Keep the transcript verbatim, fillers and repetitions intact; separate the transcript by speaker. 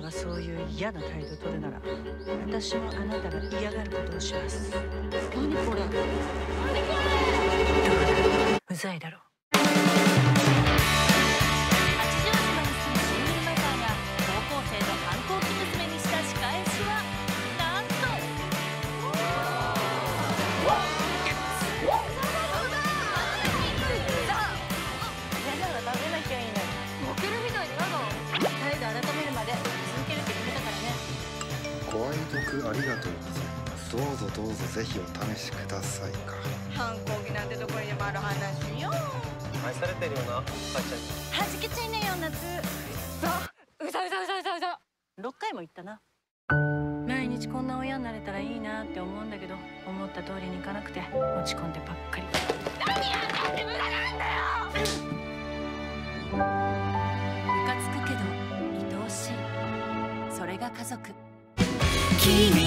Speaker 1: がそういう嫌な態度取るなら、私もあなたが嫌がることをします。何これ、何これ。うざいだろ。
Speaker 2: 八丈島に住むシングルマザーが高校生の反抗期娘にした仕返しはなんと
Speaker 3: ご愛読ありがとうございます。どうぞどうぞぜひお試しくださいか。
Speaker 4: 反抗期なんてどこにでもある話よ。
Speaker 5: 愛されてるよな、母ちゃんに。
Speaker 4: はじけちゃいなよ、夏。うざうざうざうざうざ。
Speaker 1: ろっかいも言ったな。毎日こんな親になれたらいいなって思うんだけど、思った通りにいかなくて落ち込んでばっかり。
Speaker 4: 何があって無駄なんだよ。
Speaker 2: ムカつくけど愛おしい、それが家族。
Speaker 6: 君